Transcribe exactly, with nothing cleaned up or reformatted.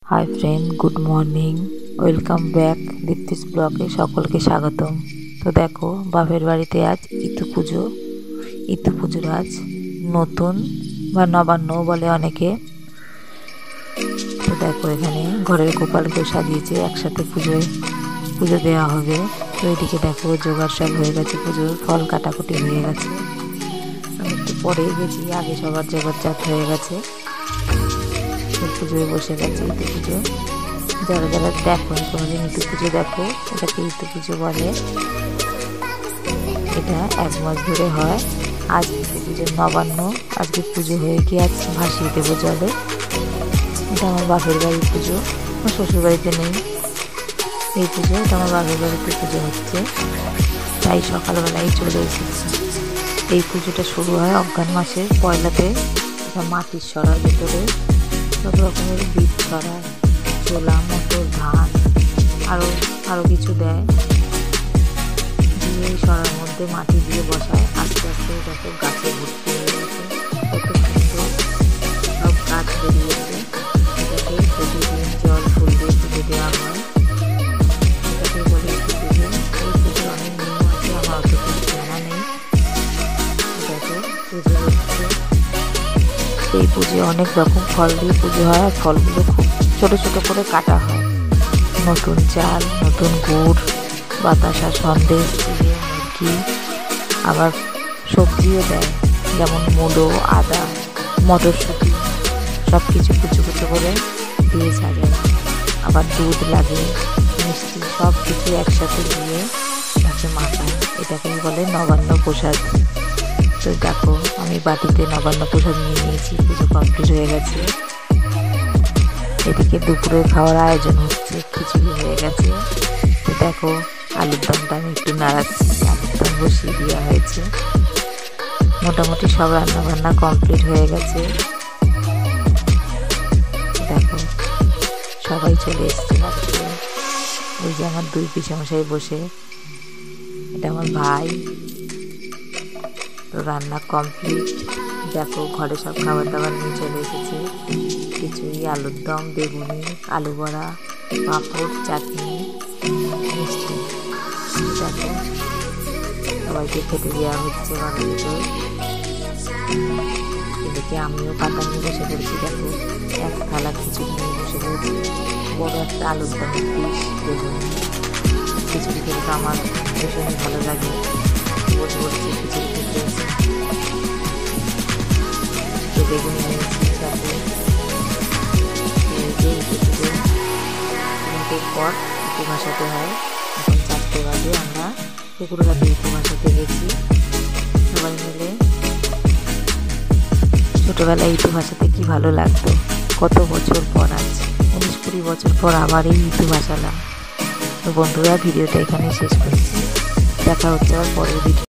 High friend, good morning, welcome back Dipti's ব্লগে সকলকে স্বাগতম। তো দেখো, বাপের বাড়িতে আজ ইতু পুজো। ইতু পুজোর আজ নতুন বা নবান্ন বলে অনেকে। তো দেখো, এখানে ঘরের গোপালকেও সাজিয়েছে, একসাথে পুজোয় পুজো দেওয়া হবে। তো এদিকে দেখো, জোগাড় সব হয়ে গেছে, পুজোর ফল কাটাকুটি হয়ে গেছে। আমি একটু পরেই গেছি, আগে সবার জোগাড়জাত হয়ে গেছে। পুজোয় বসে গেছে ইতু পুজো। যারা যারা দেখো কোনোদিন ইতু পুজো, দেখো এটাকে ইতু পুজো বলে। এটা এক মাস ধরে হয়। আজ ইতু পুজোর নবান্ন, আজকে পুজো হয়ে গিয়ে আজ ভাসিয়ে দেবো জলে। এটা আমার বাপের বাড়ির পুজো, আমার শ্বশুর বাড়িতে নেই এই পুজো। এটা আমার বাপের বাড়িতে পুজো হচ্ছে, তাই সকালবেলায় চলে এসেছি। এই পুজোটা শুরু হয় অজ্ঞান মাসের পয়লাতে। এটা মাটির সরার ভেতরে সব রকমের বীজ ছড়ায়, ছোলা, মটর, ধান, আরও আরও কিছু দেয়, দিয়ে এই সরার মধ্যে মাটি দিয়ে বসায়। আস্তে আস্তে দেখো গাছে ভর্তি হয়ে গেছে, কত সুন্দর সব গাছ বেরিয়েছে। এটাকে প্রতিদিন জল ফুল দিয়ে পুজো দেওয়া হয়, এটাকে বলে ইতু পুজো। এই পুজোর অনেক নিয়ম আছে, আমার অত কিছু জানা নেই। দেখো পুজো হচ্ছে, এই পুজোয় অনেক রকম ফল দিয়ে পুজো হয়, আর ফলগুলো খুব ছোটো ছোটো করে কাটা হয়। নতুন চাল, নতুন গুড়, বাতাসা, সন্দেশ, চিড়ে, মুরগি, আবার সবজিও দেয়, যেমন মূলো, আদা, মটরশুঁটি, সব কিছু কুচো কুচো করে দিয়ে সাজায়। আবার দুধ লাগে, মিষ্টি, সব কিছু একসাথে দিয়ে তাকে মাখায়। এটাকেই বলে নবান্ন প্রসাদ। তো দেখো, আমি বাটিতে নবান্ন প্রসাদ নিয়ে নিয়েছি, পুজো কমপ্লিট হয়ে গেছে। এদিকে দুপুরে খাওয়ার আয়োজন হচ্ছে, খিচুড়ি হয়ে গেছে। তো দেখো, আলুর দমটা আমি একটু নাড়াচ্ছি, আলুর দম বসিয়ে দেওয়া হয়েছে। মোটামুটি সব রান্না বান্না কমপ্লিট হয়ে গেছে। দেখো সবাই চলে এসছে বাড়িতে। ওই যে আমার দুই পিসেমশাই বসে, এটা আমার ভাই। তো রান্না কমপ্লিট। দেখো ঘরে সব খাবার দাবার নিয়ে চলে এসেছে, খিচুড়ি, আলুর দম, বেগুনি, আলু বড়া, পাঁপড়, চাটনি, মিষ্টি। দেখো সবাইকে খেতে দেওয়া হচ্ছে ঘরের ভিতর। এদিকে আমিও পাতা নিয়ে বসে পড়েছি। দেখো এক থালা খিচুড়ি নিয়ে বসে পড়েছি, বড় একটা আলুর দম, পিস, বেগুনি। খিচুড়ি খেতে তো আমার ভীষণই ভালো লাগে, বসে পড়েছি খিচুড়ি খেতে। বেগুনি নিয়েছি সাথে। তিনটের পর ইতু ভাসাতে হয়, এখন চারটে বাজে। আমরা পুকুর ঘাটে ইতু ভাসাতে গেছি সবাই মিলে। ছোটোবেলায় ইতু ভাসাতে কি ভালো লাগতো, কত বছর পর, আজ উনিশ কুড়ি বছর পর আবার এই ইতু ভাসালাম। তো বন্ধুরা, ভিডিওটা এখানে শেষ করছি, দেখা হচ্ছে আবার পরের ভিডিও।